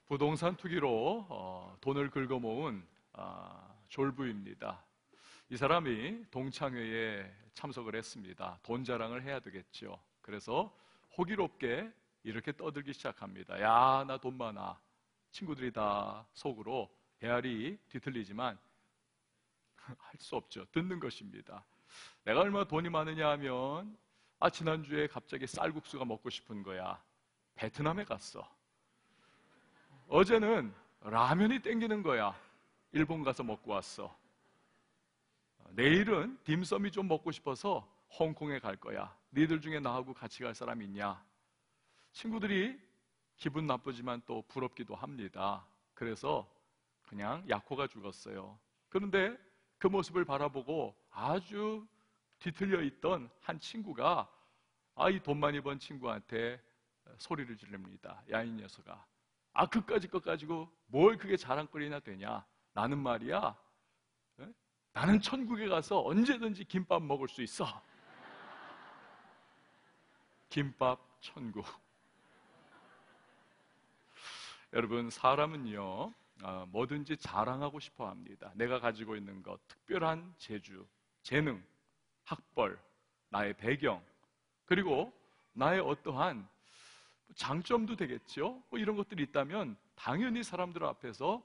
부동산 투기로 돈을 긁어모은 졸부입니다. 이 사람이 동창회에 참석을 했습니다. 돈 자랑을 해야 되겠죠. 그래서 호기롭게 이렇게 떠들기 시작합니다. 야, 나 돈 많아. 친구들이 다 속으로 헤아리 뒤틀리지만 할 수 없죠. 듣는 것입니다. 내가 얼마나 돈이 많으냐 하면 지난주에 갑자기 쌀국수가 먹고 싶은 거야. 베트남에 갔어. 어제는 라면이 땡기는 거야. 일본 가서 먹고 왔어. 내일은 딤섬이 좀 먹고 싶어서 홍콩에 갈 거야. 니들 중에 나하고 같이 갈 사람 있냐? 친구들이 기분 나쁘지만 또 부럽기도 합니다. 그래서 그냥 약호가 죽었어요. 그런데 그 모습을 바라보고 아주 뒤틀려 있던 한 친구가 이 돈 많이 번 친구한테 소리를 지릅니다. 야, 이 녀석아, 그까짓 것 가지고 뭘 그게 자랑거리나 되냐? 나는 말이야, 나는 천국에 가서 언제든지 김밥 먹을 수 있어. 김밥 천국. 여러분, 사람은요 뭐든지 자랑하고 싶어 합니다. 내가 가지고 있는 것, 특별한 재주, 재능, 학벌, 나의 배경, 그리고 나의 어떠한 장점도 되겠죠. 이런 것들이 있다면 당연히 사람들 앞에서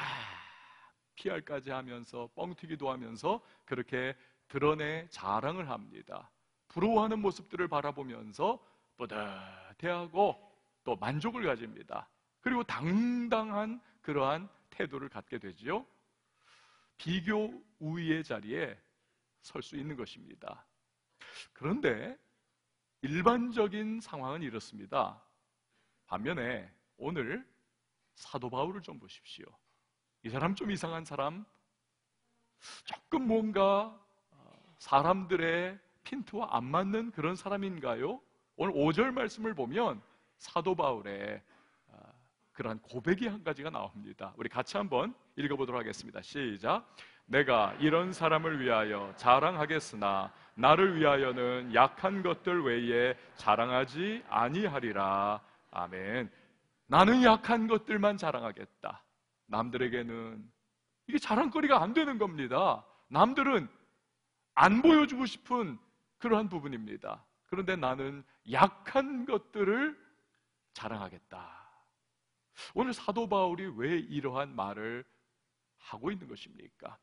PR까지 하면서 뻥튀기도 하면서 그렇게 드러내 자랑을 합니다. 부러워하는 모습들을 바라보면서 뿌듯해하고 또 만족을 가집니다. 그리고 당당한 그러한 태도를 갖게 되지요. 비교 우위의 자리에 설 수 있는 것입니다. 그런데 일반적인 상황은 이렇습니다. 반면에 오늘 사도 바울을 좀 보십시오. 이 사람 좀 이상한 사람, 조금 뭔가 사람들의 핀트와 안 맞는 그런 사람인가요? 오늘 5절 말씀을 보면 사도 바울의 그러한 고백이 한 가지가 나옵니다. 우리 같이 한번 읽어보도록 하겠습니다. 시작. 내가 이런 사람을 위하여 자랑하겠으나 나를 위하여는 약한 것들 외에 자랑하지 아니하리라. 아멘. 나는 약한 것들만 자랑하겠다. 남들에게는 이게 자랑거리가 안 되는 겁니다. 남들은 안 보여주고 싶은 그러한 부분입니다. 그런데 나는 약한 것들을 자랑하겠다. 오늘 사도 바울이 왜 이러한 말을 하고 있는 것입니까?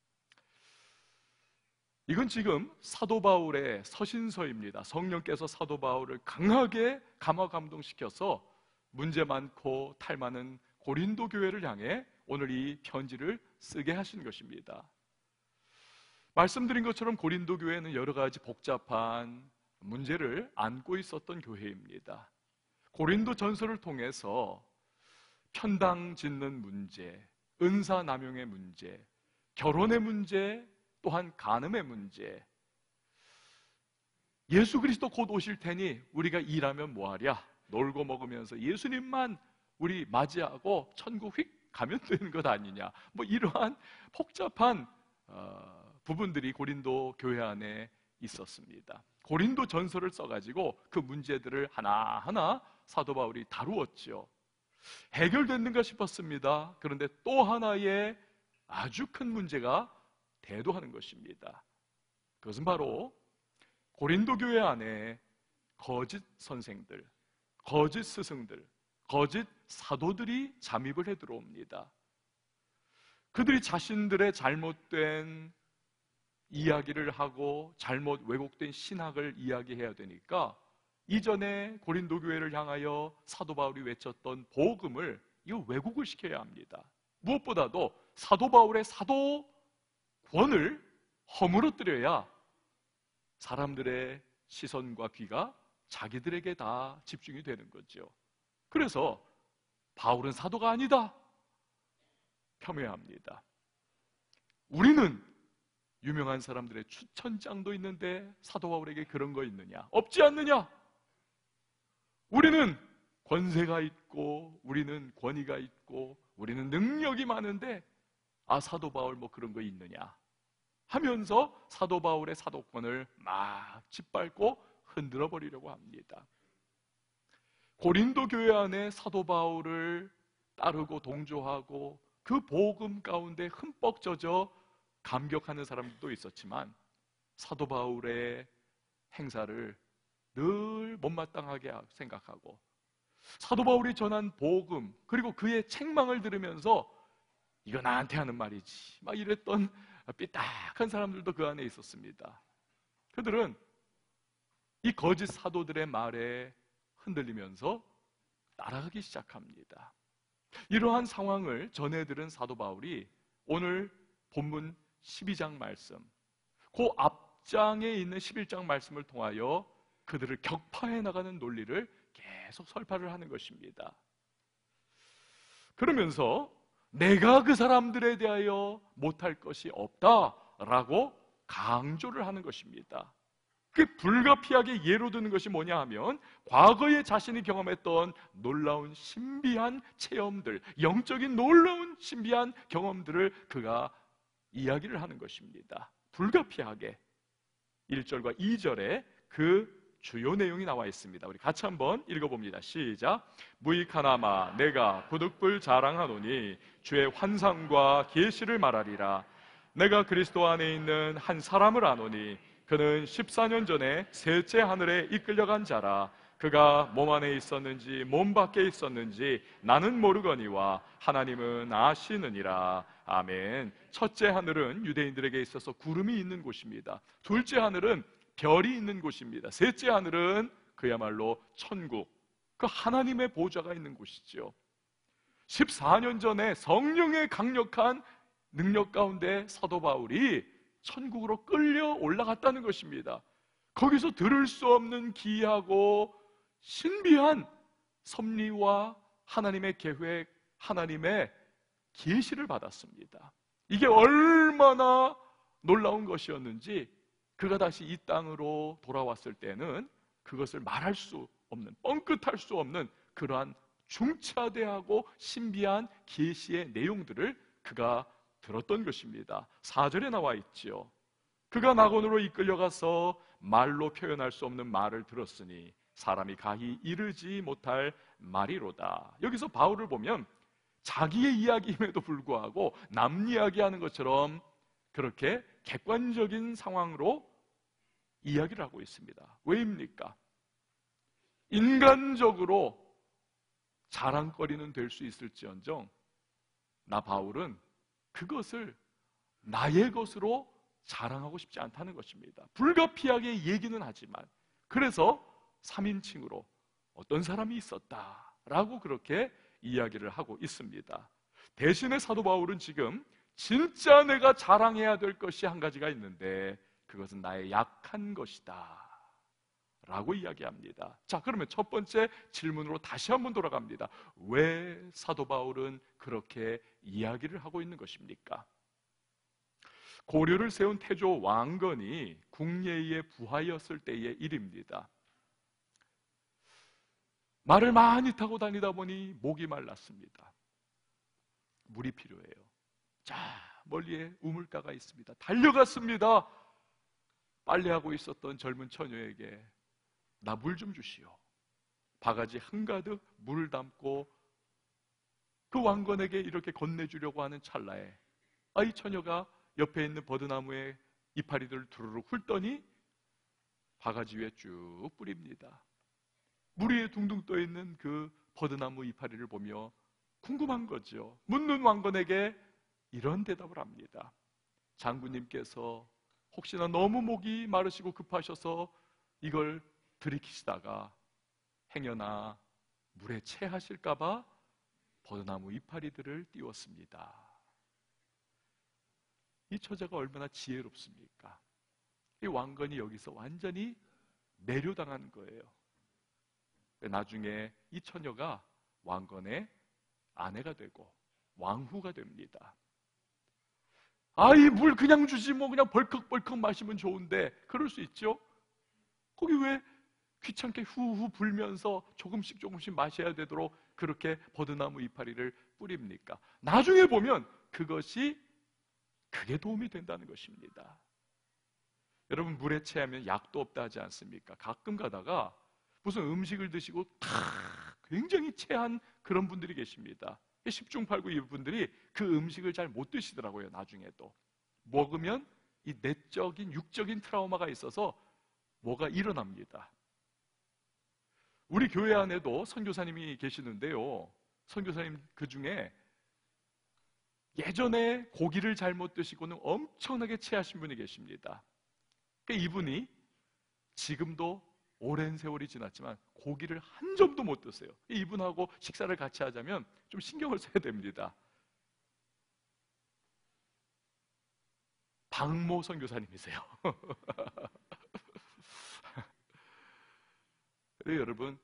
이건 지금 사도 바울의 서신서입니다. 성령께서 사도 바울을 강하게 감화 감동시켜서 문제 많고 탈 많은 고린도 교회를 향해 오늘 이 편지를 쓰게 하신 것입니다. 말씀드린 것처럼 고린도 교회는 여러 가지 복잡한 문제를 안고 있었던 교회입니다. 고린도 전서를 통해서 편당 짓는 문제, 은사 남용의 문제, 결혼의 문제, 또한 간음의 문제, 예수 그리스도 곧 오실 테니 우리가 일하면 뭐하랴? 놀고 먹으면서 예수님만 우리 맞이하고 천국 휙 가면 되는 것 아니냐? 이러한 복잡한 부분들이 고린도 교회 안에 있었습니다. 고린도 전서를 써가지고 그 문제들을 하나하나 사도 바울이 다루었죠. 해결됐는가 싶었습니다. 그런데 또 하나의 아주 큰 문제가 대도하는 것입니다. 그것은 바로 고린도 교회 안에 거짓 선생들, 거짓 스승들, 거짓 사도들이 잠입을 해 들어옵니다. 그들이 자신들의 잘못된 이야기를 하고 잘못 왜곡된 신학을 이야기해야 되니까 이전에 고린도 교회를 향하여 사도 바울이 외쳤던 복음을 이거 왜곡을 시켜야 합니다. 무엇보다도 사도 바울의 사도권을 허물어뜨려야 사람들의 시선과 귀가 자기들에게 다 집중이 되는 거죠. 그래서 바울은 사도가 아니다 폄훼합니다. 우리는 유명한 사람들의 추천장도 있는데 사도 바울에게 그런 거 있느냐? 없지 않느냐? 우리는 권세가 있고 우리는 권위가 있고 우리는 능력이 많은데 사도 바울 그런 거 있느냐 하면서 사도 바울의 사도권을 막 짓밟고 흔들어 버리려고 합니다. 고린도 교회 안에 사도 바울을 따르고 동조하고 그 복음 가운데 흠뻑 젖어 감격하는 사람들도 있었지만 사도 바울의 행사를 늘 못마땅하게 생각하고 사도 바울이 전한 복음 그리고 그의 책망을 들으면서 이거 나한테 하는 말이지 막 이랬던 삐딱한 사람들도 그 안에 있었습니다. 그들은 이 거짓 사도들의 말에 흔들리면서 따라가기 시작합니다. 이러한 상황을 전해들은 사도 바울이 오늘 본문 12장 말씀, 그 앞장에 있는 11장 말씀을 통하여 그들을 격파해 나가는 논리를 계속 설파를 하는 것입니다. 그러면서 내가 그 사람들에 대하여 못할 것이 없다라고 강조를 하는 것입니다. 그 불가피하게 예로 드는 것이 뭐냐 하면 과거에 자신이 경험했던 놀라운 신비한 체험들, 영적인 놀라운 신비한 경험들을 그가 이야기를 하는 것입니다. 불가피하게 1절과 2절에 그 주요 내용이 나와 있습니다. 우리 같이 한번 읽어봅니다. 시작. 무익하나마 내가 부득불 자랑하노니 주의 환상과 계시를 말하리라. 내가 그리스도 안에 있는 한 사람을 아노니 그는 14년 전에 셋째 하늘에 이끌려간 자라. 그가 몸 안에 있었는지 몸 밖에 있었는지 나는 모르거니와 하나님은 아시느니라. 아멘. 첫째 하늘은 유대인들에게 있어서 구름이 있는 곳입니다. 둘째 하늘은 별이 있는 곳입니다. 셋째 하늘은 그야말로 천국, 그 하나님의 보좌가 있는 곳이죠. 14년 전에 성령의 강력한 능력 가운데 사도 바울이 천국으로 끌려 올라갔다는 것입니다. 거기서 들을 수 없는 기이하고 신비한 섭리와 하나님의 계획, 하나님의 계시를 받았습니다. 이게 얼마나 놀라운 것이었는지 그가 다시 이 땅으로 돌아왔을 때는 그것을 말할 수 없는, 뻥끗할 수 없는 그러한 중차대하고 신비한 계시의 내용들을 그가 들었던 것입니다. 4절에 나와 있지요. 그가 낙원으로 이끌려가서 말로 표현할 수 없는 말을 들었으니 사람이 가히 이르지 못할 말이로다. 여기서 바울을 보면 자기의 이야기임에도 불구하고 남 이야기하는 것처럼 그렇게 객관적인 상황으로 이야기를 하고 있습니다. 왜입니까? 인간적으로 자랑거리는 될 수 있을지언정 나 바울은 그것을 나의 것으로 자랑하고 싶지 않다는 것입니다. 불가피하게 얘기는 하지만 그래서 3인칭으로 어떤 사람이 있었다라고 그렇게 이야기를 하고 있습니다. 대신에 사도 바울은 지금 진짜 내가 자랑해야 될 것이 한 가지가 있는데 그것은 나의 약한 것이다 라고 이야기합니다. 자, 그러면 첫 번째 질문으로 다시 한번 돌아갑니다. 왜 사도 바울은 그렇게 이야기를 하고 있는 것입니까? 고려를 세운 태조 왕건이 궁예에 부하였을 때의 일입니다. 말을 많이 타고 다니다 보니 목이 말랐습니다. 물이 필요해요. 자, 멀리에 우물가가 있습니다. 달려갔습니다. 빨래하고 있었던 젊은 처녀에게 나 물 좀 주시오. 바가지 한가득 물을 담고 그 왕건에게 이렇게 건네주려고 하는 찰나에 이 처녀가 옆에 있는 버드나무에 이파리들을 두루룩 훑더니 바가지 위에 쭉 뿌립니다. 물 위에 둥둥 떠있는 그 버드나무 이파리를 보며 궁금한 거죠. 묻는 왕건에게 이런 대답을 합니다. 장군님께서 혹시나 너무 목이 마르시고 급하셔서 이걸 들이키시다가 행여나 물에 체하실까봐 버드나무 이파리들을 띄웠습니다. 이 처자가 얼마나 지혜롭습니까? 이 왕건이 여기서 완전히 매료당한 거예요. 나중에 이 처녀가 왕건의 아내가 되고 왕후가 됩니다. 이 물 그냥 주지 뭐 그냥 벌컥벌컥 마시면 좋은데 그럴 수 있죠? 거기 왜 귀찮게 후후 불면서 조금씩 조금씩 마셔야 되도록 그렇게 버드나무 이파리를 뿌립니까? 나중에 보면 그게 도움이 된다는 것입니다. 여러분 물에 체하면 약도 없다 하지 않습니까? 가끔 가다가 무슨 음식을 드시고 굉장히 체한 그런 분들이 계십니다. 십중팔구 이분들이 그 음식을 잘 못 드시더라고요. 나중에도 먹으면 이 내적인 육적인 트라우마가 있어서 뭐가 일어납니다. 우리 교회 안에도 선교사님이 계시는데요, 선교사님 그 중에 예전에 고기를 잘못 드시고는 엄청나게 체하신 분이 계십니다. 이분이 지금도 오랜 세월이 지났지만 고기를 한 점도 못 드세요. 이분하고 식사를 같이 하자면 좀 신경을 써야 됩니다. 박모 선교사님이세요. 여러분,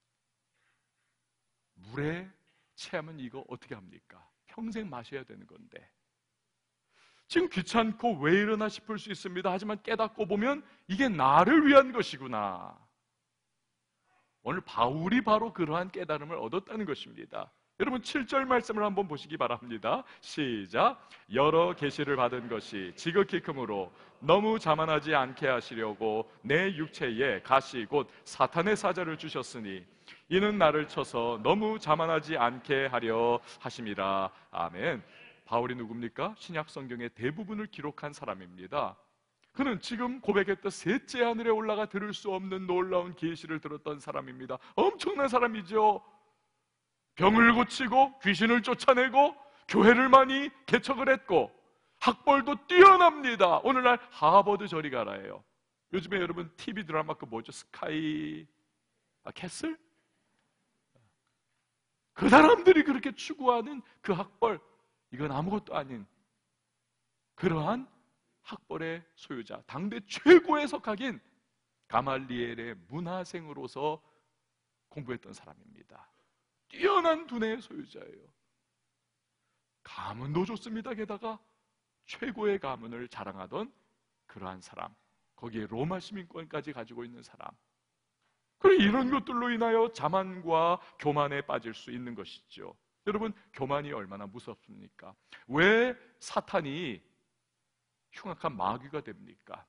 물에 체하면 이거 어떻게 합니까? 평생 마셔야 되는 건데 지금 귀찮고 왜 이러나 싶을 수 있습니다. 하지만 깨닫고 보면 이게 나를 위한 것이구나. 오늘 바울이 바로 그러한 깨달음을 얻었다는 것입니다. 여러분 7절 말씀을 한번 보시기 바랍니다. 시작. 여러 계시를 받은 것이 지극히 크므로 너무 자만하지 않게 하시려고 내 육체에 가시 곧 사탄의 사자를 주셨으니 이는 나를 쳐서 너무 자만하지 않게 하려 하심이라. 아멘. 바울이 누굽니까? 신약 성경의 대부분을 기록한 사람입니다. 그는 지금 고백했던 셋째 하늘에 올라가 들을 수 없는 놀라운 계시를 들었던 사람입니다. 엄청난 사람이죠. 병을 고치고 귀신을 쫓아내고 교회를 많이 개척을 했고 학벌도 뛰어납니다. 오늘날 하버드 저리 가라예요. 요즘에 여러분 TV 드라마 그 뭐죠? 스카이 캐슬? 그 사람들이 그렇게 추구하는 그 학벌, 이건 아무것도 아닌 그러한 학벌의 소유자, 당대 최고의 석학인 가말리엘의 문화생으로서 공부했던 사람입니다. 뛰어난 두뇌의 소유자예요. 가문도 좋습니다. 게다가 최고의 가문을 자랑하던 그러한 사람, 거기에 로마 시민권까지 가지고 있는 사람. 그리고 이런 것들로 인하여 자만과 교만에 빠질 수 있는 것이죠. 여러분, 교만이 얼마나 무섭습니까? 왜 사탄이 흉악한 마귀가 됩니까?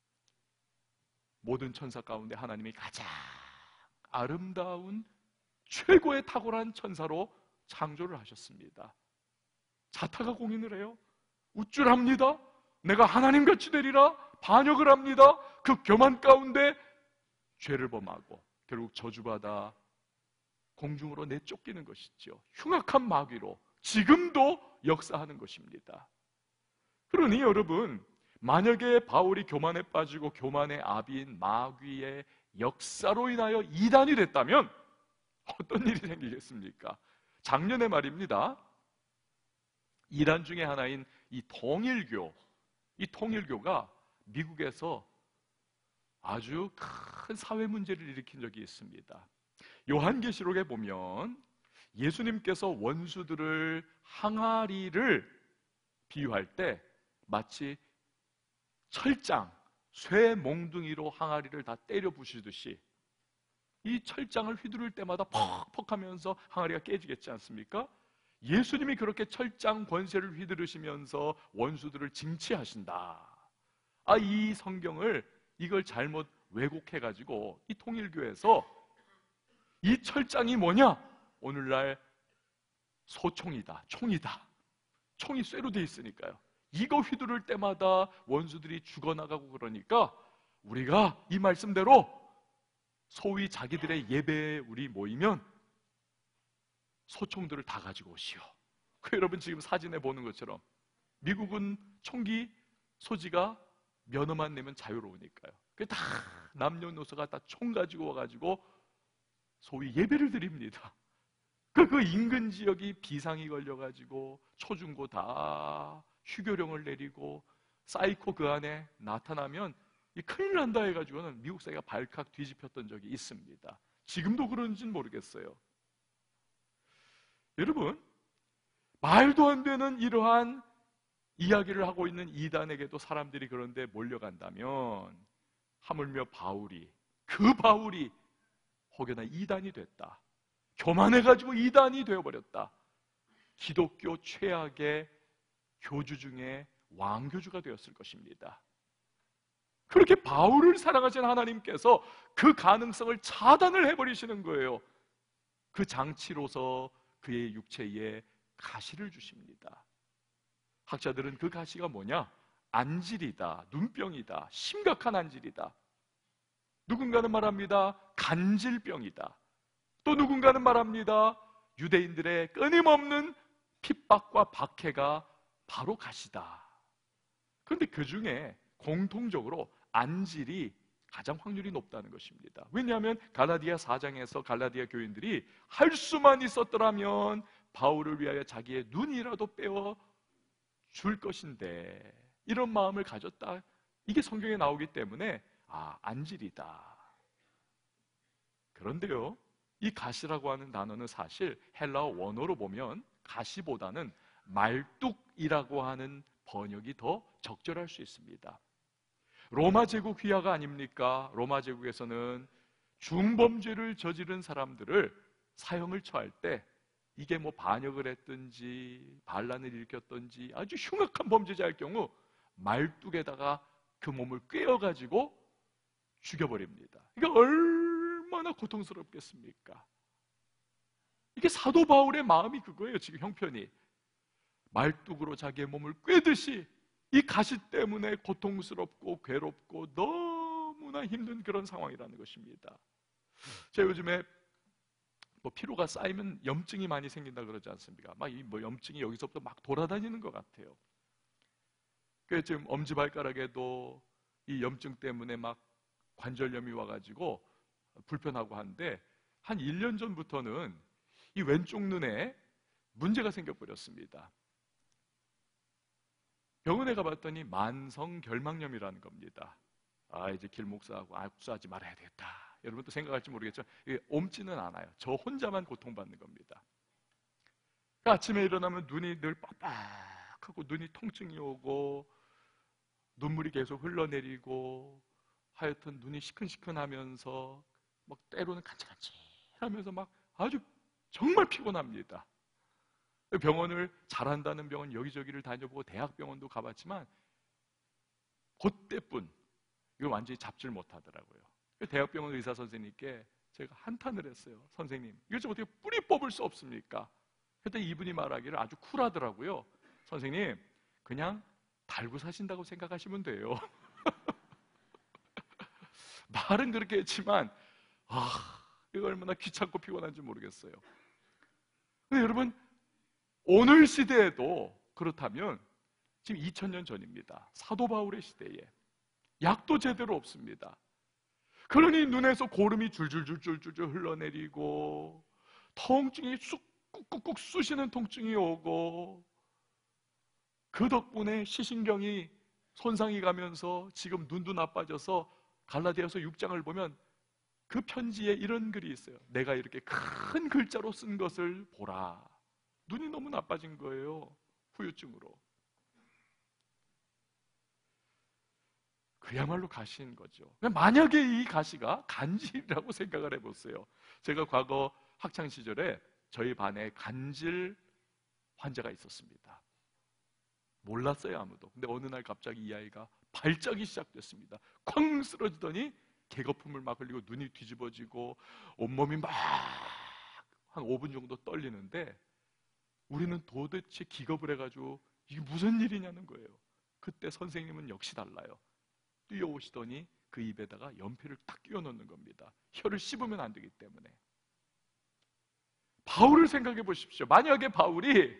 모든 천사 가운데 하나님이 가장 아름다운 최고의 탁월한 천사로 창조를 하셨습니다. 자타가 공인을 해요. 우쭐합니다. 내가 하나님같이 되리라 반역을 합니다. 그 교만 가운데 죄를 범하고 결국 저주받아 공중으로 내쫓기는 것이죠. 흉악한 마귀로 지금도 역사하는 것입니다. 그러니 여러분, 만약에 바울이 교만에 빠지고 교만의 아비인 마귀의 역사로 인하여 이단이 됐다면 어떤 일이 생기겠습니까? 작년에 말입니다, 이단 중에 하나인 이 통일교가 미국에서 아주 큰 사회 문제를 일으킨 적이 있습니다. 요한계시록에 보면 예수님께서 원수들을 항아리를 비유할 때 마치 철장, 쇠 몽둥이로 항아리를 다 때려 부시듯이 이 철장을 휘두를 때마다 퍽퍽 하면서 항아리가 깨지겠지 않습니까? 예수님이 그렇게 철장 권세를 휘두르시면서 원수들을 징치하신다. 이 성경을 이걸 잘못 왜곡해가지고 이 통일교에서 이 철장이 뭐냐? 오늘날 소총이다, 총이다. 총이 쇠로 돼 있으니까요. 이거 휘두를 때마다 원수들이 죽어나가고 그러니까 우리가 이 말씀대로 소위 자기들의 예배에 우리 모이면 소총들을 다 가지고 오시오. 여러분 지금 사진에 보는 것처럼 미국은 총기 소지가 면허만 내면 자유로우니까요. 다 남녀노소가 다 총 가지고 와가지고 소위 예배를 드립니다. 그 인근 지역이 비상이 걸려가지고 초중고 다 휴교령을 내리고 사이코 그 안에 나타나면 큰일 난다 해가지고는 미국 사회가 발칵 뒤집혔던 적이 있습니다. 지금도 그런지는 모르겠어요. 여러분, 말도 안 되는 이러한 이야기를 하고 있는 이단에게도 사람들이 그런데 몰려간다면 하물며 그 바울이 혹여나 이단이 됐다, 교만해가지고 이단이 되어버렸다, 기독교 최악의 교주 중에 왕교주가 되었을 것입니다. 그렇게 바울을 사랑하신 하나님께서 그 가능성을 차단을 해버리시는 거예요. 그 장치로서 그의 육체에 가시를 주십니다. 학자들은 그 가시가 뭐냐? 안질이다, 눈병이다, 심각한 안질이다. 누군가는 말합니다, 간질병이다. 또 누군가는 말합니다, 유대인들의 끊임없는 핍박과 박해가 바로 가시다. 그런데 그 중에 공통적으로 안질이 가장 확률이 높다는 것입니다. 왜냐하면 갈라디아 4장에서 갈라디아 교인들이 할 수만 있었더라면 바울을 위하여 자기의 눈이라도 빼어 줄 것인데, 이런 마음을 가졌다. 이게 성경에 나오기 때문에 안질이다. 그런데요, 이 가시라고 하는 단어는 사실 헬라어 원어로 보면 가시보다는 말뚝이라고 하는 번역이 더 적절할 수 있습니다. 로마 제국 휘하가 아닙니까? 로마 제국에서는 중범죄를 저지른 사람들을 사형을 처할 때 이게 뭐 반역을 했든지 반란을 일으켰든지 아주 흉악한 범죄자일 경우 말뚝에다가 그 몸을 꿰어가지고 죽여버립니다. 이게 얼마나 고통스럽겠습니까? 이게 사도 바울의 마음이 그거예요. 지금 형편이 말뚝으로 자기의 몸을 꿰듯이 이 가시 때문에 고통스럽고 괴롭고 너무나 힘든 그런 상황이라는 것입니다. 제가 요즘에 피로가 쌓이면 염증이 많이 생긴다 그러지 않습니까? 막 이 염증이 여기서부터 막 돌아다니는 것 같아요. 그래서 지금 엄지발가락에도 이 염증 때문에 막 관절염이 와가지고 불편하고 한데, 한 1년 전부터는 이 왼쪽 눈에 문제가 생겨버렸습니다. 병원에 가봤더니 만성결막염이라는 겁니다. 이제 길 목사하고 악수하지 말아야 되겠다. 여러분도 생각할지 모르겠지만 이게 옮지는 않아요. 저 혼자만 고통받는 겁니다. 그러니까 아침에 일어나면 눈이 늘 빡빡하고 눈이 통증이 오고 눈물이 계속 흘러내리고 하여튼 눈이 시큰시큰하면서 막 때로는 간질간질하면서 막 아주 정말 피곤합니다. 병원을 잘한다는 병원 여기저기를 다녀보고 대학병원도 가봤지만 그때뿐 이거 완전히 잡지를 못하더라고요. 대학병원 의사 선생님께 제가 한탄을 했어요. 선생님, 이거 좀 어떻게 뿌리 뽑을 수 없습니까? 그때 이분이 말하기를 아주 쿨하더라고요. 선생님, 그냥 달고 사신다고 생각하시면 돼요. 말은 그렇게 했지만 이거 얼마나 귀찮고 피곤한지 모르겠어요. 근데 여러분, 오늘 시대에도 그렇다면 지금 2000년 전입니다. 사도 바울의 시대에 약도 제대로 없습니다. 그러니 눈에서 고름이 줄줄줄줄줄 흘러내리고 통증이 꾹꾹꾹 쑤시는 통증이 오고, 그 덕분에 시신경이 손상이 가면서 지금 눈도 나빠져서 갈라디아서 6장을 보면 그 편지에 이런 글이 있어요. 내가 이렇게 큰 글자로 쓴 것을 보라. 눈이 너무 나빠진 거예요. 후유증으로. 그야말로 가시인 거죠. 만약에 이 가시가 간질이라고 생각을 해보세요. 제가 과거 학창시절에 저희 반에 간질 환자가 있었습니다. 몰랐어요, 아무도. 근데 어느 날 갑자기 이 아이가 발작이 시작됐습니다. 쾅 쓰러지더니 개거품을 막 흘리고 눈이 뒤집어지고 온몸이 막 한 5분 정도 떨리는데, 우리는 도대체 기겁을 해가지고 이게 무슨 일이냐는 거예요. 그때 선생님은 역시 달라요. 뛰어오시더니 그 입에다가 연필을 딱 끼워 넣는 겁니다. 혀를 씹으면 안 되기 때문에. 바울을 생각해 보십시오. 만약에 바울이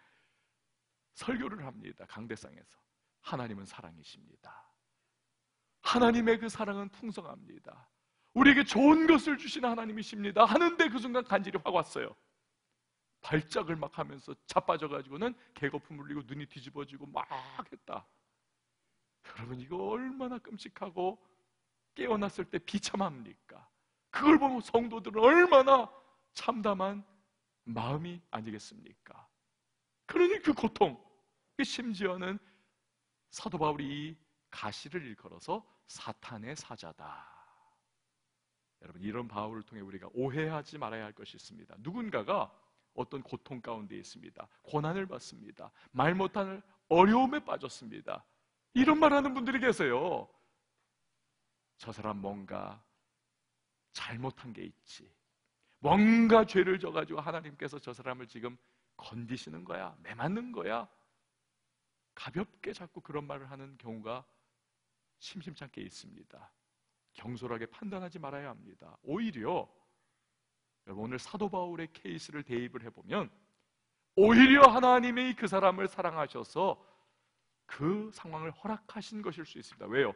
설교를 합니다. 강대상에서. 하나님은 사랑이십니다. 하나님의 그 사랑은 풍성합니다. 우리에게 좋은 것을 주시는 하나님이십니다. 하는데 그 순간 간질이 확 왔어요. 발작을 막 하면서 자빠져가지고는 개거품 흘리고 눈이 뒤집어지고 막 했다. 여러분, 이거 얼마나 끔찍하고 깨어났을 때 비참합니까? 그걸 보고 성도들은 얼마나 참담한 마음이 아니겠습니까? 그러니 그 고통, 심지어는 사도 바울이 이 가시를 일컬어서 사탄의 사자다. 여러분, 이런 바울을 통해 우리가 오해하지 말아야 할 것이 있습니다. 누군가가 어떤 고통 가운데 있습니다. 고난을 받습니다. 말 못할 어려움에 빠졌습니다. 이런 말하는 분들이 계세요. 저 사람 뭔가 잘못한 게 있지. 뭔가 죄를 져가지고 하나님께서 저 사람을 지금 건드시는 거야, 매맞는 거야, 가볍게 자꾸 그런 말을 하는 경우가 심심찮게 있습니다. 경솔하게 판단하지 말아야 합니다. 오히려 여러분, 오늘 사도 바울의 케이스를 대입을 해보면 오히려 하나님이 그 사람을 사랑하셔서 그 상황을 허락하신 것일 수 있습니다. 왜요?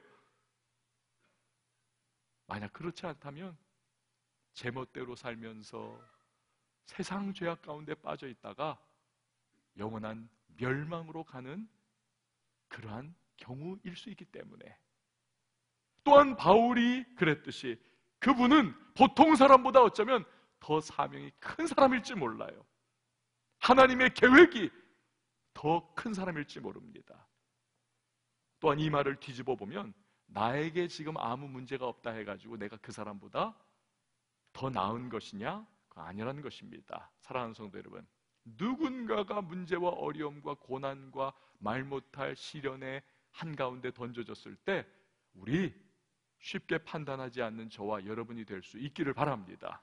만약 그렇지 않다면 제멋대로 살면서 세상 죄악 가운데 빠져 있다가 영원한 멸망으로 가는 그러한 경우일 수 있기 때문에, 또한 바울이 그랬듯이 그분은 보통 사람보다 어쩌면 더 사명이 큰 사람일지 몰라요. 하나님의 계획이 더 큰 사람일지 모릅니다. 또한 이 말을 뒤집어 보면 나에게 지금 아무 문제가 없다 해가지고 내가 그 사람보다 더 나은 것이냐? 그거 아니라는 것입니다. 사랑하는 성도 여러분, 누군가가 문제와 어려움과 고난과 말 못할 시련의 한가운데 던져졌을 때 우리 쉽게 판단하지 않는 저와 여러분이 될 수 있기를 바랍니다.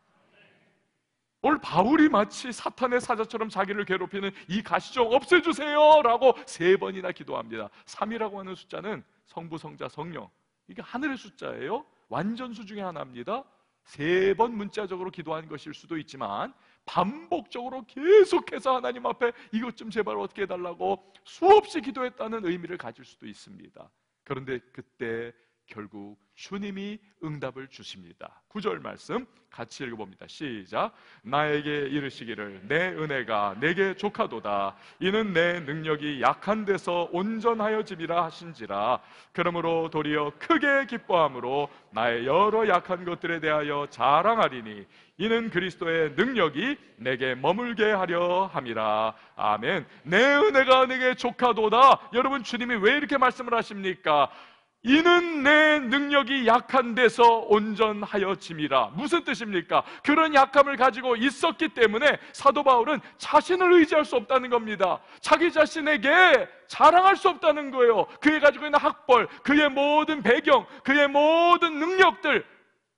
오늘 바울이 마치 사탄의 사자처럼 자기를 괴롭히는 이 가시종 없애주세요 라고 3번이나 기도합니다. 3이라고 하는 숫자는 성부, 성자, 성령, 이게 하늘의 숫자예요. 완전수 중에 하나입니다. 3번 문자적으로 기도한 것일 수도 있지만 반복적으로 계속해서 하나님 앞에 이것 좀 제발 어떻게 해달라고 수없이 기도했다는 의미를 가질 수도 있습니다. 그런데 그때 결국 주님이 응답을 주십니다. 9절 말씀 같이 읽어봅니다. 시작. 나에게 이르시기를 내 은혜가 내게 족하도다. 이는 내 능력이 약한 데서 온전하여짐이라 하신지라. 그러므로 도리어 크게 기뻐함으로 나의 여러 약한 것들에 대하여 자랑하리니 이는 그리스도의 능력이 내게 머물게 하려 함이라. 아멘. 내 은혜가 내게 족하도다. 여러분, 주님이 왜 이렇게 말씀을 하십니까? 이는 내 능력이 약한 데서 온전하여짐이라. 무슨 뜻입니까? 그런 약함을 가지고 있었기 때문에 사도 바울은 자신을 의지할 수 없다는 겁니다. 자기 자신에게 자랑할 수 없다는 거예요. 그의 가지고 있는 학벌, 그의 모든 배경, 그의 모든 능력들,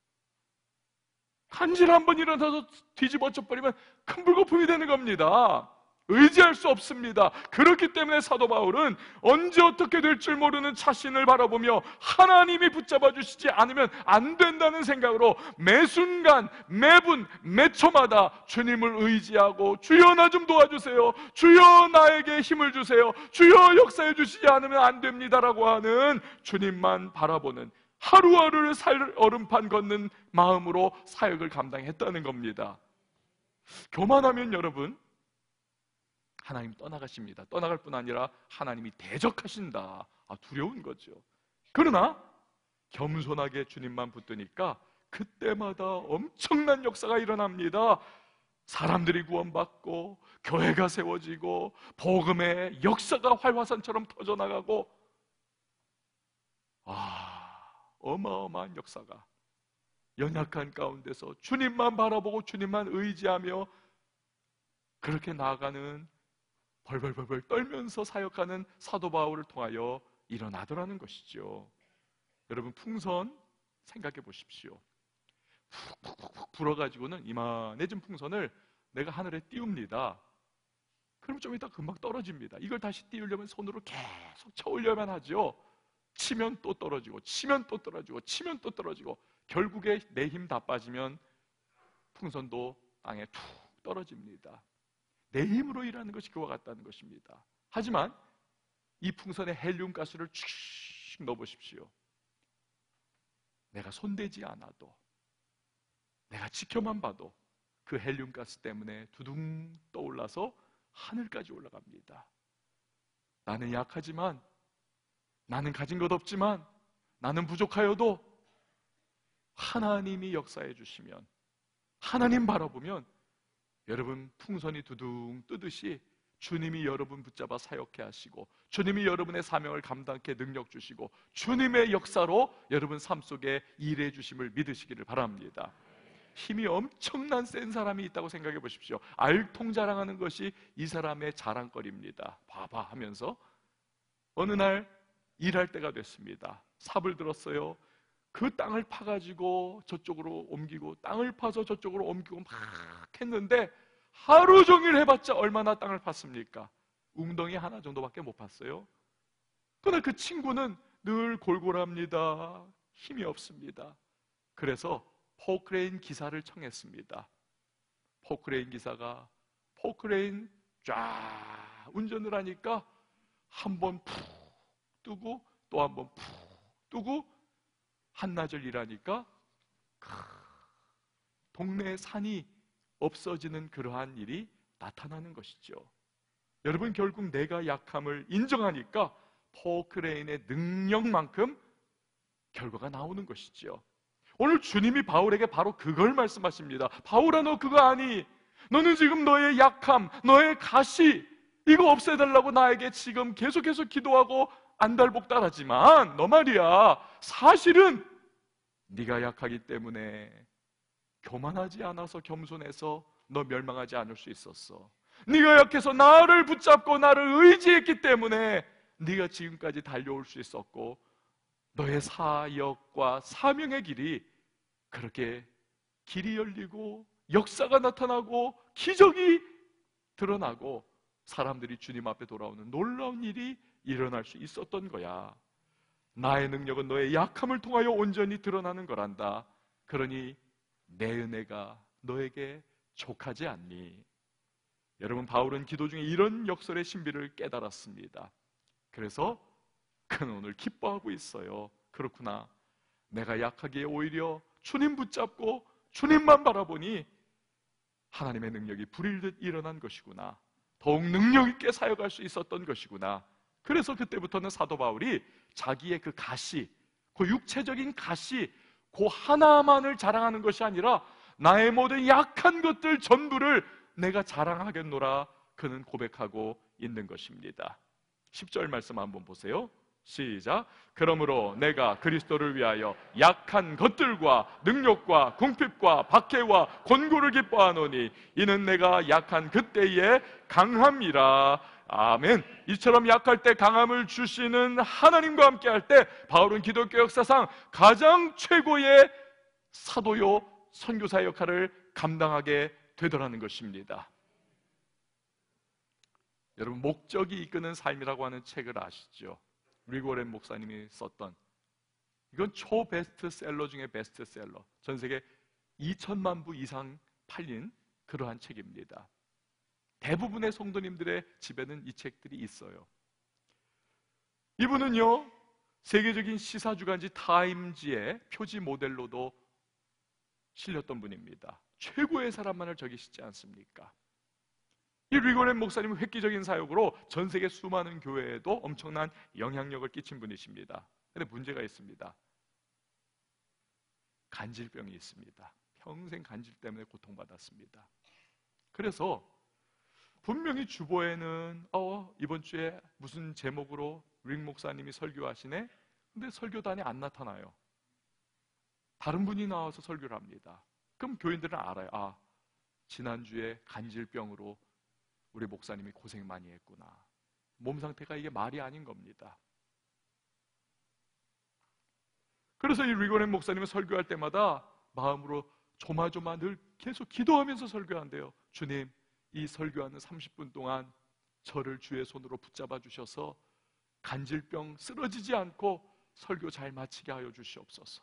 간질 한번 일어나서 뒤집어져 버리면 큰 불거품이 되는 겁니다. 의지할 수 없습니다. 그렇기 때문에 사도 바울은 언제 어떻게 될 줄 모르는 자신을 바라보며 하나님이 붙잡아 주시지 않으면 안 된다는 생각으로 매 순간, 매분, 매 초마다 주님을 의지하고 주여 나 좀 도와주세요, 주여 나에게 힘을 주세요, 주여 역사해 주시지 않으면 안 됩니다라고 하는 주님만 바라보는, 하루하루를 얼음판 걷는 마음으로 사역을 감당했다는 겁니다. 교만하면 여러분, 하나님 떠나가십니다. 떠나갈 뿐 아니라 하나님이 대적하신다. 두려운 거죠. 그러나 겸손하게 주님만 붙드니까 그때마다 엄청난 역사가 일어납니다. 사람들이 구원받고 교회가 세워지고 복음의 역사가 활화산처럼 터져나가고, 어마어마한 역사가 연약한 가운데서 주님만 바라보고 주님만 의지하며 그렇게 나아가는, 벌벌벌벌 떨면서 사역하는 사도 바울을 통하여 일어나더라는 것이죠. 여러분, 풍선 생각해 보십시오. 푹푹푹 불어가지고는 이만해진 풍선을 내가 하늘에 띄웁니다. 그럼 좀 이따 금방 떨어집니다. 이걸 다시 띄우려면 손으로 계속 쳐올려야만 하죠. 치면 또 떨어지고, 치면 또 떨어지고, 치면 또 떨어지고, 결국에 내 힘 다 빠지면 풍선도 땅에 툭 떨어집니다. 내 힘으로 일하는 것이 그와 같다는 것입니다. 하지만 이 풍선에 헬륨 가스를 쭉 넣어보십시오. 내가 손대지 않아도, 내가 지켜만 봐도 그 헬륨 가스 때문에 두둥 떠올라서 하늘까지 올라갑니다. 나는 약하지만, 나는 가진 것 없지만, 나는 부족하여도 하나님이 역사해 주시면, 하나님 바라보면 여러분, 풍선이 두둥 뜨듯이 주님이 여러분 붙잡아 사역해 하시고, 주님이 여러분의 사명을 감당케 능력 주시고, 주님의 역사로 여러분 삶 속에 일해 주심을 믿으시기를 바랍니다. 힘이 엄청난 센 사람이 있다고 생각해 보십시오. 알통자랑하는 것이 이 사람의 자랑거리입니다. 봐봐 하면서 어느 날 일할 때가 됐습니다. 삽을 들었어요. 그 땅을 파가지고 저쪽으로 옮기고, 땅을 파서 저쪽으로 옮기고 막 했는데 하루 종일 해봤자 얼마나 땅을 팠습니까? 웅덩이 하나 정도밖에 못 팠어요. 그러나 그 친구는 늘 골골합니다. 힘이 없습니다. 그래서 포크레인 기사를 청했습니다. 포크레인 기사가 포크레인 쫙 운전을 하니까 한 번 푹 뜨고 또 한 번 푹 뜨고 한나절 일하니까 동네에 산이 없어지는 그러한 일이 나타나는 것이죠. 여러분, 결국 내가 약함을 인정하니까 포크레인의 능력만큼 결과가 나오는 것이죠. 오늘 주님이 바울에게 바로 그걸 말씀하십니다. 바울아, 너 그거 아니? 너는 지금 너의 약함, 너의 가시 이거 없애달라고 나에게 지금 계속해서 기도하고 안달복달하지만 너 말이야, 사실은 네가 약하기 때문에 교만하지 않아서 겸손해서 너 멸망하지 않을 수 있었어. 네가 약해서 나를 붙잡고 나를 의지했기 때문에 네가 지금까지 달려올 수 있었고, 너의 사역과 사명의 길이 그렇게 길이 열리고 역사가 나타나고 기적이 드러나고 사람들이 주님 앞에 돌아오는 놀라운 일이 일어날 수 있었던 거야. 나의 능력은 너의 약함을 통하여 온전히 드러나는 거란다. 그러니 내 은혜가 너에게 족하지 않니? 여러분, 바울은 기도 중에 이런 역설의 신비를 깨달았습니다. 그래서 그는 오늘 기뻐하고 있어요. 그렇구나, 내가 약하기에 오히려 주님 붙잡고 주님만 바라보니 하나님의 능력이 불일듯 일어난 것이구나. 더욱 능력 있게 사역할 수 있었던 것이구나. 그래서 그때부터는 사도 바울이 자기의 그 가시, 그 육체적인 가시, 그 하나만을 자랑하는 것이 아니라 나의 모든 약한 것들 전부를 내가 자랑하겠노라, 그는 고백하고 있는 것입니다. 10절 말씀 한번 보세요. 시작. 그러므로 내가 그리스도를 위하여 약한 것들과 능력과 궁핍과 박해와 곤고를 기뻐하노니 이는 내가 약한 그때에 강함이라. 아멘. 이처럼 약할 때 강함을 주시는 하나님과 함께 할 때 바울은 기독교 역사상 가장 최고의 사도요 선교사 역할을 감당하게 되더라는 것입니다. 여러분, 목적이 이끄는 삶이라고 하는 책을 아시죠? 리고렌 목사님이 썼던, 이건 초베스트셀러 중에 베스트셀러, 전 세계 2천만 부 이상 팔린 그러한 책입니다. 대부분의 성도님들의 집에는 이 책들이 있어요. 이분은요, 세계적인 시사주간지 타임지의 표지 모델로도 실렸던 분입니다. 최고의 사람만을 적이시지 않습니까? 이 리고렌 목사님은 획기적인 사역으로 전 세계 수많은 교회에도 엄청난 영향력을 끼친 분이십니다. 그런데 문제가 있습니다. 간질병이 있습니다. 평생 간질 때문에 고통받았습니다. 그래서 분명히 주보에는 이번 주에 무슨 제목으로 릭 목사님이 설교하시네? 근데 설교단이 안 나타나요. 다른 분이 나와서 설교를 합니다. 그럼 교인들은 알아요. 지난주에 간질병으로 우리 목사님이 고생 많이 했구나. 몸 상태가 이게 말이 아닌 겁니다. 그래서 이 리고렌 목사님은 설교할 때마다 마음으로 조마조마 늘 계속 기도하면서 설교한대요. 주님, 이 설교하는 30분 동안 저를 주의 손으로 붙잡아 주셔서 간질병 쓰러지지 않고 설교 잘 마치게 하여 주시옵소서.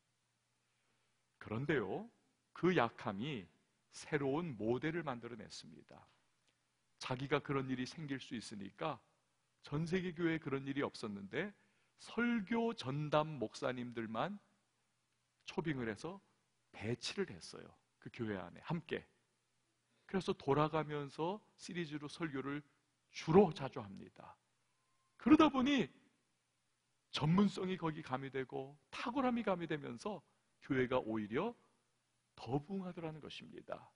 그런데요, 그 약함이 새로운 모델을 만들어냈습니다. 자기가 그런 일이 생길 수 있으니까 전 세계 교회에 그런 일이 없었는데 설교 전담 목사님들만 초빙을 해서 배치를 했어요. 그 교회 안에 함께. 그래서 돌아가면서 시리즈로 설교를 주로 자주 합니다. 그러다 보니 전문성이 거기 가미되고 탁월함이 가미되면서 교회가 오히려 더 부흥하더라는 것입니다.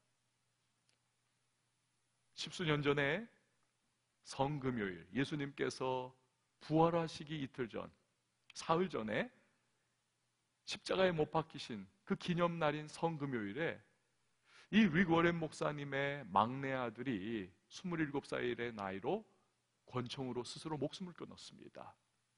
십수년 전에 성금요일, 예수님께서 부활하시기 이틀 전, 사흘 전에 십자가에 못 박히신 그 기념날인 성금요일에 이 리고렌 목사님의 막내 아들이 27살의 나이로 권총으로 스스로 목숨을 끊었습니다.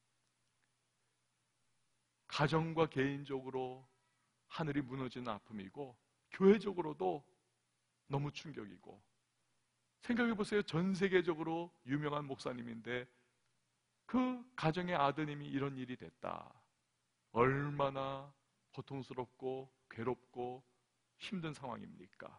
가정과 개인적으로 하늘이 무너지는 아픔이고 교회적으로도 너무 충격이고, 생각해 보세요. 전 세계적으로 유명한 목사님인데 그 가정의 아드님이 이런 일이 됐다. 얼마나 고통스럽고 괴롭고 힘든 상황입니까?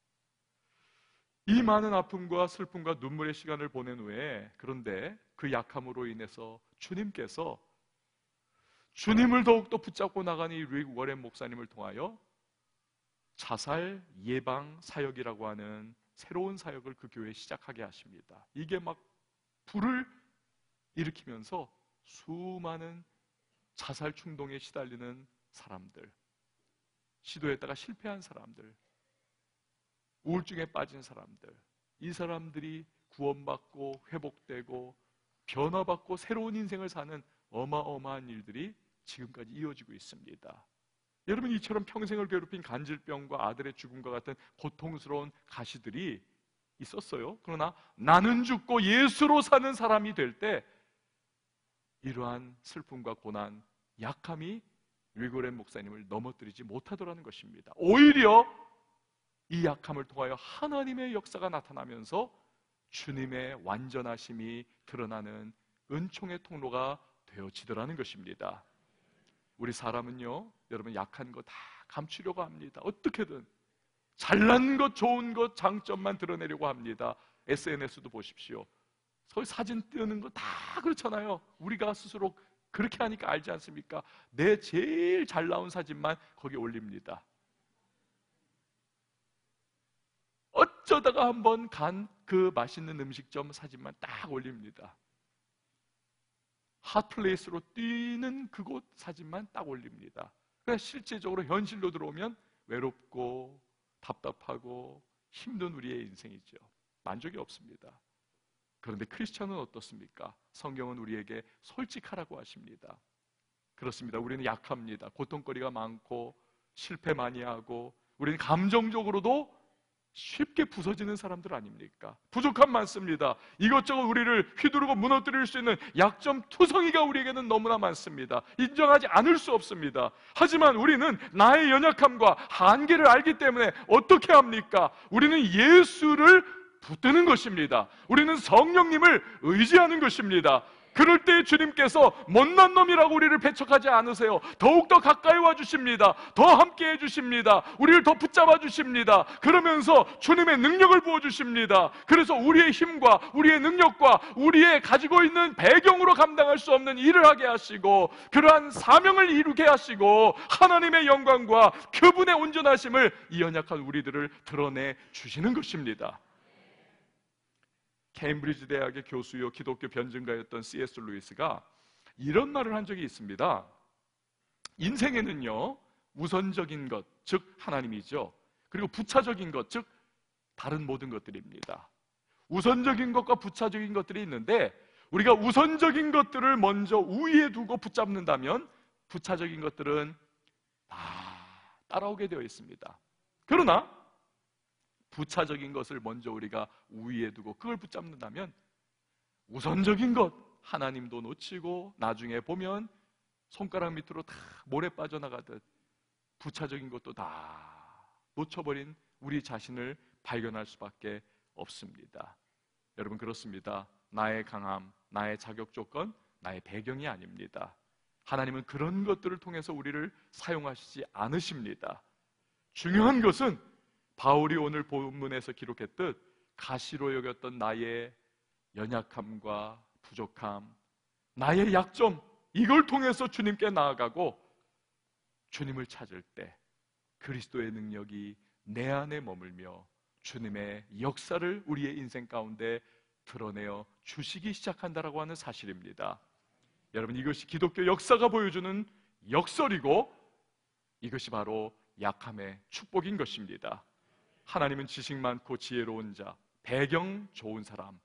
이 많은 아픔과 슬픔과 눈물의 시간을 보낸 후에, 그런데 그 약함으로 인해서 주님께서 주님을 더욱더 붙잡고 나가는 이 릭 워렌 목사님을 통하여 자살 예방 사역이라고 하는 새로운 사역을 그 교회에 시작하게 하십니다. 이게 막 불을 일으키면서 수많은 자살 충동에 시달리는 사람들, 시도했다가 실패한 사람들, 우울증에 빠진 사람들, 이 사람들이 구원받고 회복되고 변화받고 새로운 인생을 사는 어마어마한 일들이 지금까지 이어지고 있습니다. 여러분, 이처럼 평생을 괴롭힌 간질병과 아들의 죽음과 같은 고통스러운 가시들이 있었어요. 그러나 나는 죽고 예수로 사는 사람이 될 때 이러한 슬픔과 고난, 약함이 릭워렌 목사님을 넘어뜨리지 못하더라는 것입니다. 오히려 이 약함을 통하여 하나님의 역사가 나타나면서 주님의 완전하심이 드러나는 은총의 통로가 되어지더라는 것입니다. 우리 사람은요, 여러분, 약한 거 다 감추려고 합니다. 어떻게든 잘난 것, 좋은 것, 장점만 드러내려고 합니다. SNS도 보십시오. 서울 사진 띄우는 거 다 그렇잖아요. 우리가 스스로 그렇게 하니까 알지 않습니까? 내 제일 잘 나온 사진만 거기 올립니다. 어쩌다가 한번 간 그 맛있는 음식점 사진만 딱 올립니다. 핫플레이스로 뛰는 그곳 사진만 딱 올립니다. 그래서 실제적으로 현실로 들어오면 외롭고 답답하고 힘든 우리의 인생이죠. 만족이 없습니다. 그런데 크리스천은 어떻습니까? 성경은 우리에게 솔직하라고 하십니다. 그렇습니다. 우리는 약합니다. 고통거리가 많고 실패 많이 하고 우리는 감정적으로도 쉽게 부서지는 사람들 아닙니까? 부족함 많습니다. 이것저것 우리를 휘두르고 무너뜨릴 수 있는 약점 투성이가 우리에게는 너무나 많습니다. 인정하지 않을 수 없습니다. 하지만 우리는 나의 연약함과 한계를 알기 때문에 어떻게 합니까? 우리는 예수를 붙드는 것입니다. 우리는 성령님을 의지하는 것입니다. 그럴 때 주님께서 못난 놈이라고 우리를 배척하지 않으세요. 더욱더 가까이 와 주십니다. 더 함께 해 주십니다. 우리를 더 붙잡아 주십니다. 그러면서 주님의 능력을 부어 주십니다. 그래서 우리의 힘과 우리의 능력과 우리의 가지고 있는 배경으로 감당할 수 없는 일을 하게 하시고 그러한 사명을 이루게 하시고 하나님의 영광과 그분의 온전하심을 이 연약한 우리들을 드러내 주시는 것입니다. 케임브리지 대학의 교수요 기독교 변증가였던 C.S. 루이스가 이런 말을 한 적이 있습니다. 인생에는요, 우선적인 것, 즉 하나님이죠. 그리고 부차적인 것, 즉 다른 모든 것들입니다. 우선적인 것과 부차적인 것들이 있는데 우리가 우선적인 것들을 먼저 우위에 두고 붙잡는다면 부차적인 것들은 다 따라오게 되어 있습니다. 그러나 부차적인 것을 먼저 우리가 우위에 두고 그걸 붙잡는다면 우선적인 것 하나님도 놓치고 나중에 보면 손가락 밑으로 다 모래 빠져나가듯 부차적인 것도 다 놓쳐버린 우리 자신을 발견할 수밖에 없습니다. 여러분, 그렇습니다. 나의 강함, 나의 자격 조건, 나의 배경이 아닙니다. 하나님은 그런 것들을 통해서 우리를 사용하시지 않으십니다. 중요한 것은 바울이 오늘 본문에서 기록했듯 가시로 여겼던 나의 연약함과 부족함, 나의 약점, 이걸 통해서 주님께 나아가고 주님을 찾을 때 그리스도의 능력이 내 안에 머물며 주님의 역사를 우리의 인생 가운데 드러내어 주시기 시작한다라고 하는 사실입니다. 여러분, 이것이 기독교 역사가 보여주는 역설이고 이것이 바로 약함의 축복인 것입니다. 하나님은 지식 많고 지혜로운 자, 배경 좋은 사람,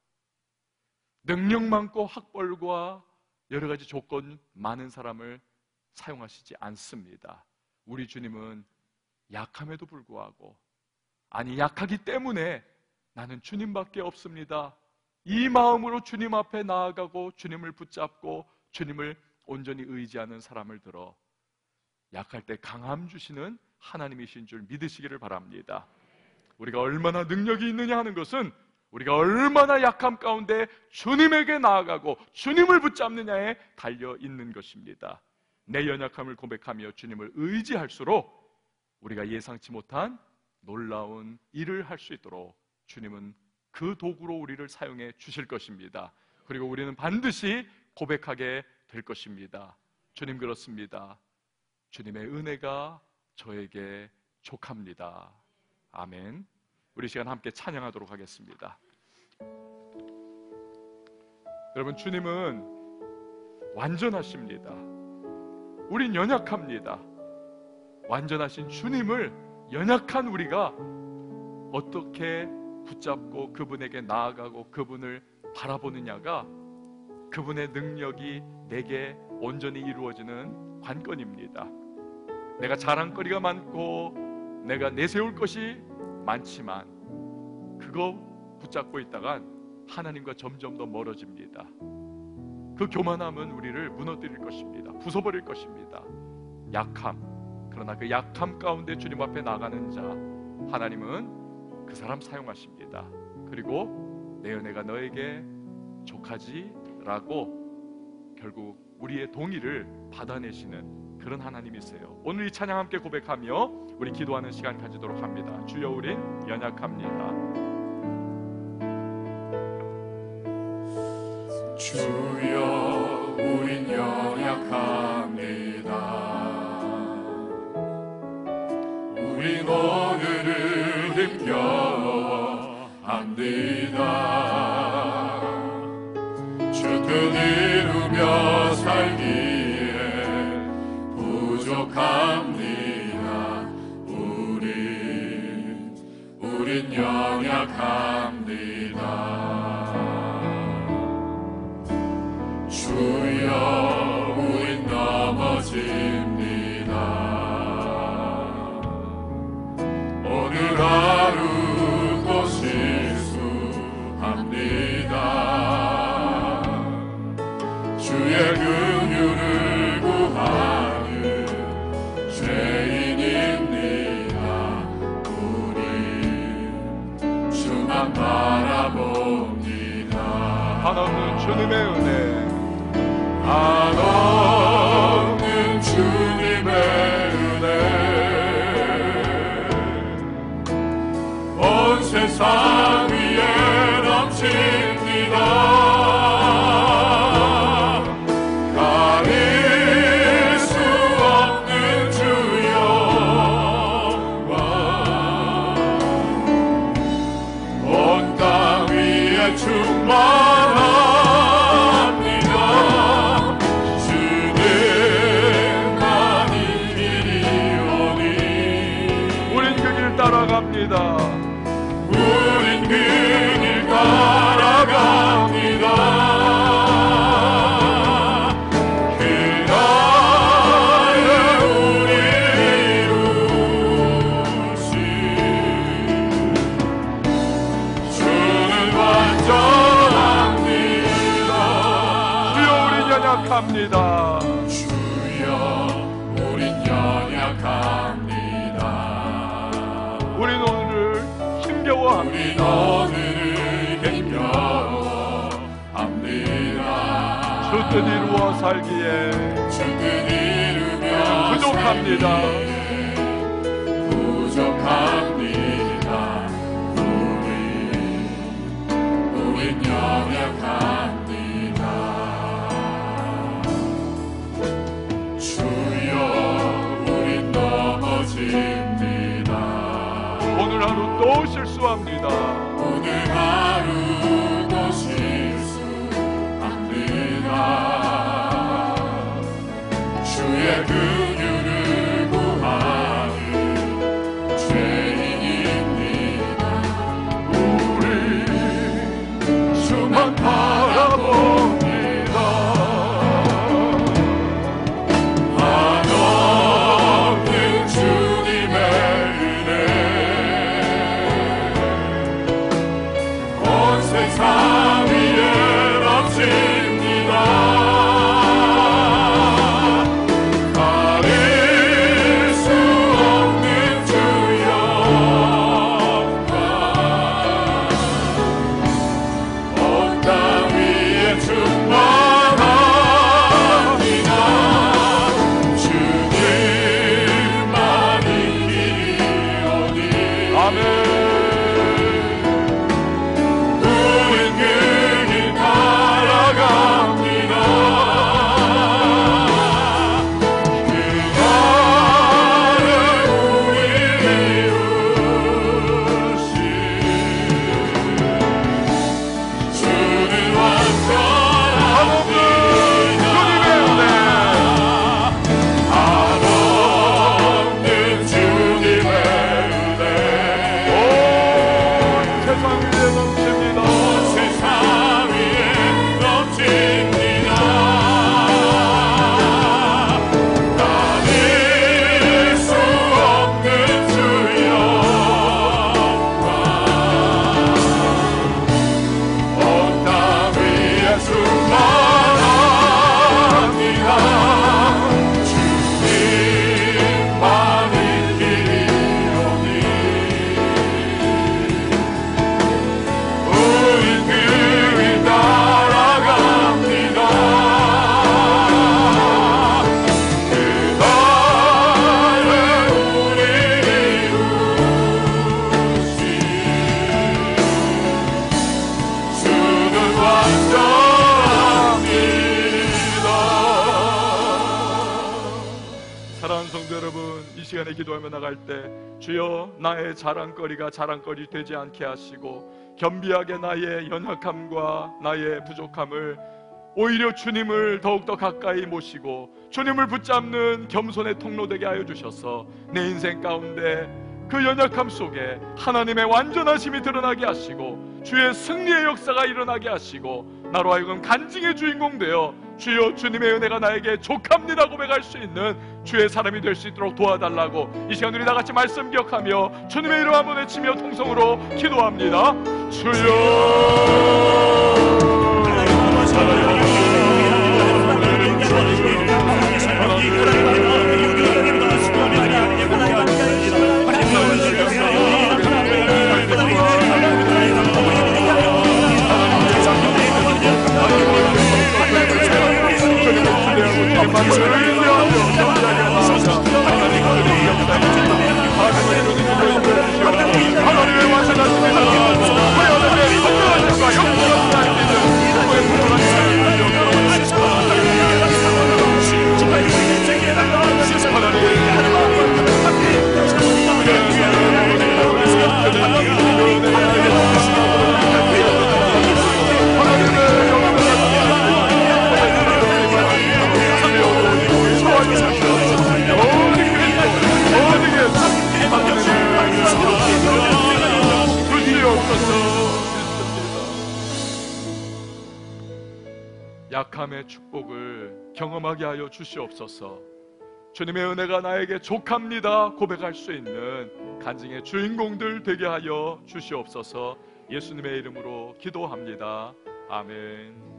능력 많고 학벌과 여러 가지 조건 많은 사람을 사용하시지 않습니다. 우리 주님은 약함에도 불구하고, 아니 약하기 때문에 나는 주님밖에 없습니다, 이 마음으로 주님 앞에 나아가고 주님을 붙잡고 주님을 온전히 의지하는 사람을 들어 약할 때 강함 주시는 하나님이신 줄 믿으시기를 바랍니다. 우리가 얼마나 능력이 있느냐 하는 것은 우리가 얼마나 약함 가운데 주님에게 나아가고 주님을 붙잡느냐에 달려 있는 것입니다. 내 연약함을 고백하며 주님을 의지할수록 우리가 예상치 못한 놀라운 일을 할 수 있도록 주님은 그 도구로 우리를 사용해 주실 것입니다. 그리고 우리는 반드시 고백하게 될 것입니다. 주님, 그렇습니다. 주님의 은혜가 저에게 족합니다. 아멘. 우리 시간 함께 찬양하도록 하겠습니다. 여러분, 주님은 완전하십니다. 우린 연약합니다. 완전하신 주님을 연약한 우리가 어떻게 붙잡고 그분에게 나아가고 그분을 바라보느냐가 그분의 능력이 내게 온전히 이루어지는 관건입니다. 내가 자랑거리가 많고 내가 내세울 것이 많지만 그거 붙잡고 있다간 하나님과 점점 더 멀어집니다. 그 교만함은 우리를 무너뜨릴 것입니다. 부숴버릴 것입니다. 약함, 그러나 그 약함 가운데 주님 앞에 나가는 자, 하나님은 그 사람 사용하십니다. 그리고 내 은혜가 너에게 족하지 라고 결국 우리의 동의를 받아내시는 그런 하나님이세요. 오늘 이 찬양 함께 고백하며 우리 기도하는 시간 가지도록 합니다. 주여, 우린 연약합니다. 주여, 우린 연약합니다. 우린 오늘을 힘겨워합니다. 주 뜻 이루며 살기에 부족합니다. 우린 연약합니다. 주여, 우린 넘어집니다. 오늘 하루 또 실수합니다. 주의 긍휼을 구하는 죄인입니다. 우린 주만 바라봅니다. 한없는 주님의 은혜, 한없는 주님의 은혜, 온 세상 위에 넘칩니다. 가릴 수 없는 주 영광, 온 땅 위에 충만합니다. 주님만이 길이오니 우린 그 길 따라갑니다. 우린 그 길 따라갑니다. 그나의 우리 이루신 주는 완전합니다. 주여, 우린 연약합니다. 주여, 우린 연약합니다. 우린 오늘을 힘겨워합니다. 우린 오늘을 힘겨워합니다. 주 뜻 이루어 살기에 주 뜻 이루며 부족합니다. 부족합니다. 우린 연약합니다. 주여, 우린 넘어집니다. 오늘 하루 또 실수합니다. 오늘 하루도 실수합니다. 주의 긍휼을 구하는 죄인입니다. 우리 주만 바라봅니다. 한없는 주님의 은혜, 온 세상 위에 넘칩니다. 가릴 수 없는 주 영광, 성도 여러분, 이 시간에 기도하며 나갈 때 주여 나의 자랑거리가 자랑거리 되지 않게 하시고 겸비하게 나의 연약함과 나의 부족함을 오히려 주님을 더욱더 가까이 모시고 주님을 붙잡는 겸손의 통로 되게 하여 주셔서 내 인생 가운데 그 연약함 속에 하나님의 완전하심이 드러나게 하시고 주의 승리의 역사가 일어나게 하시고 나로 하여금 간증의 주인공 되어 주여 주님의 은혜가 나에게 족합니다 고백할 수 있는 주의 사람이 될 수 있도록 도와달라고 이 시간 우리 다같이 말씀 기억하며 주님의 이름 한번 외치며 통성으로 기도합니다. 주여 하나님의 약함의 축복을 경험하게 하여 주시옵소서. 주님의 은혜가 나에게 족합니다 고백할 수 있는 간증의 주인공들 되게 하여 주시옵소서. 예수님의 이름으로 기도합니다. 아멘.